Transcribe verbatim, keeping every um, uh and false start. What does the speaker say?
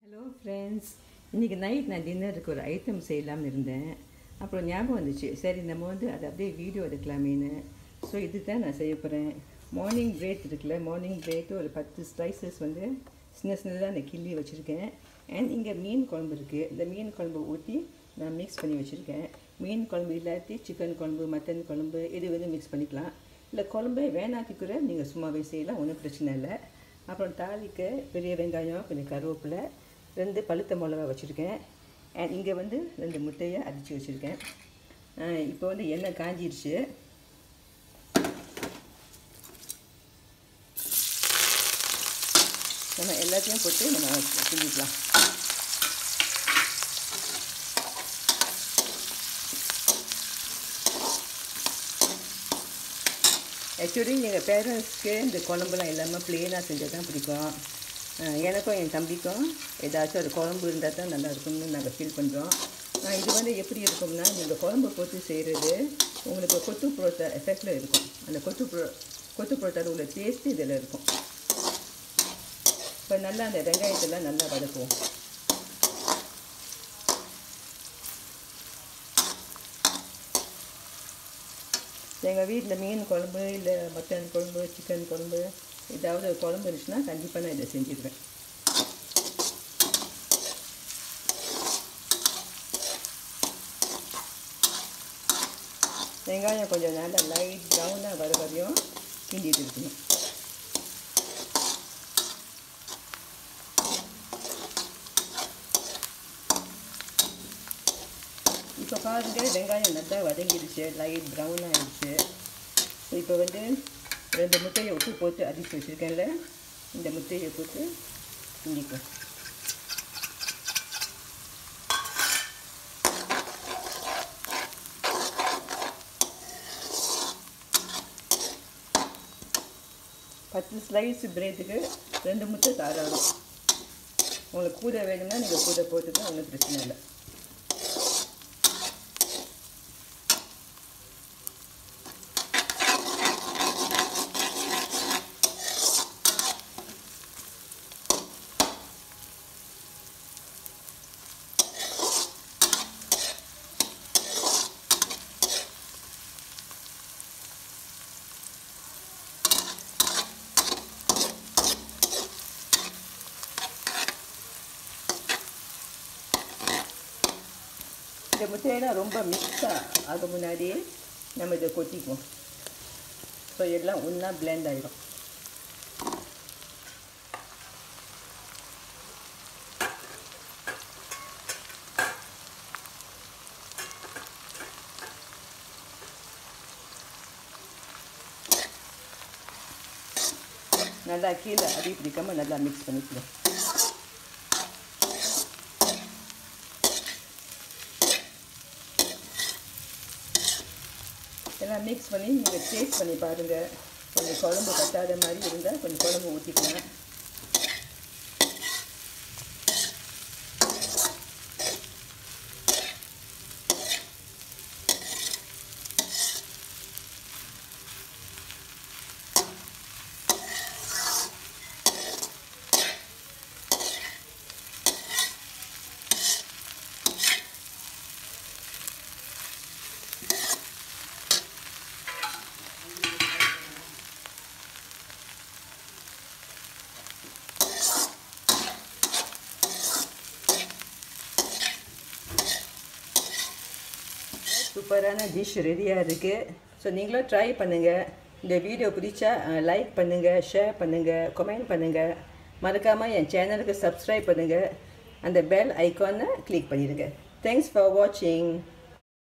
Hello friends, இன்னைக்கு night நான் டின்னருக்கு ஒரு ஐட்டம் செய்யலாம்னு இருந்தேன். அப்புறம் ஞாபகம் வந்துச்சு, சரி நம்ம வந்து அதை அப்படியே வீடியோ எடுக்கலாமேன்னு. ஸோ இது தான் நான் செய்ய போகிறேன். மார்னிங் பிரேட் இருக்குல்ல, மார்னிங் பிரேட்டு ஒரு பத்து ஸ்லைசஸ் வந்து சின்ன சின்னதாக நான் கிள்ளி வச்சுருக்கேன். அண்ட் இங்கே மீன் குழம்பு இருக்குது. இந்த மீன் குழம்பு ஊற்றி நான் மிக்ஸ் பண்ணி வச்சுருக்கேன். மீன் குழம்பு இல்லாட்டி சிக்கன் குழம்பு, மட்டன் குழம்பு இது வந்து மிக்ஸ் பண்ணிக்கலாம். இல்லை குழம்பே வேணாக்கி கூட நீங்கள் சும்மாவே செய்யலாம், ஒன்றும் பிரச்சனை இல்லை. அப்புறம் தாளிக்க பெரிய வெங்காயம், கொஞ்சம் கருவேப்பிலை, ரெண்டு பழுத்த மிளகா வச்சுருக்கேன். அண்ட் இங்கே வந்து ரெண்டு முட்டையை அடித்து வச்சுருக்கேன். இப்போ வந்து எண்ணெய் காஞ்சிருச்சு. நம்ம எல்லாத்தையும் போட்டு நம்ம கிண்டிக்கலாம். ஆக்சுவலி எங்கள் பேரண்ட்ஸ்க்கு இந்த குழம்புலாம் இல்லாமல் ப்ளெயினாக செஞ்சால் தான் பிடிக்கும். எனக்கும் என் தம்பிக்கும் ஏதாச்சும் ஒரு குழம்பு இருந்தால் தான் நல்லா இருக்கும்னு நாங்கள் ஃபீல் பண்ணுறோம். இது வந்து எப்படி இருக்கும்னா, நீங்கள் குழம்பு போட்டு செய்கிறது உங்களுக்கு கொத்து புரோட்டா எஃபெக்டில் இருக்கும். அந்த கொத்து புரோ கொத்து புரோட்டாவில் உள்ள டேஸ்ட்டு இதில் இருக்கும். இப்போ நல்லா அந்த வெங்காயத்தெல்லாம் நல்லா வதக்குவோம். எங்கள் வீட்டில் மீன் குழம்பு இல்லை மட்டன் குழம்பு, சிக்கன் குழம்பு ஏதாவது குழம்பு இருந்துச்சுன்னா கண்டிப்பாக நான் இதை செஞ்சுடுவேன். வெங்காயம் கொஞ்சம் நல்லா லைட் ப்ரௌனாக வர வரையும் கிண்டிட்டு இருக்கணும். இப்போ பாருங்கள், வெங்காயம் நல்லா வதங்கிடுச்சு, லைட் ப்ரௌன் ஆகிடுச்சு. இப்போ வந்து ரெண்டு முட்டையை உப்பு போட்டு அடித்து வச்சுருக்கேன்ல, இந்த முட்டையை போட்டு கிண்டிக்கும். பத்து ஸ்லைஸ் பிரெட்டுக்கு ரெண்டு முட்டை தாராளம். உங்களுக்கு கூட வேணும்னா நீங்கள் கூட போட்டுக்கலாம், ஒன்றும் பிரச்சனை இல்லை. இந்த முட்டையெல்லாம் ரொம்ப மிக்ஸாக ஆக முன்னாடியே நம்ம இதை கொட்டிக்குவோம். ஸோ எல்லாம் ஒன்றா பிளெண்ட் ஆகிடும். நல்லா கீழே அடி பிடிக்காமல் நல்லா மிக்ஸ் பண்ணிக்கலாம். எல்லாம் மிக்ஸ் பண்ணி நீங்கள் டேஸ்ட் பண்ணி பாருங்கள். கொஞ்சம் குழம்பு கட்டாத மாதிரி இருந்தால் கொஞ்சம் குழம்பு ஊற்றிக்கலாம். சூப்பரான டிஷ் ரெடியாக இருக்குது. ஸோ நீங்களும் ட்ரை பண்ணுங்கள். இந்த வீடியோ பிடிச்சா லைக் பண்ணுங்கள், ஷேர் பண்ணுங்கள், கமெண்ட் பண்ணுங்கள். மறக்காமல் என் சேனலுக்கு சப்ஸ்கிரைப் பண்ணுங்கள். அந்த பெல் ஐக்கானை கிளிக் பண்ணிடுங்க. தேங்க்ஸ் ஃபார் வாட்சிங்.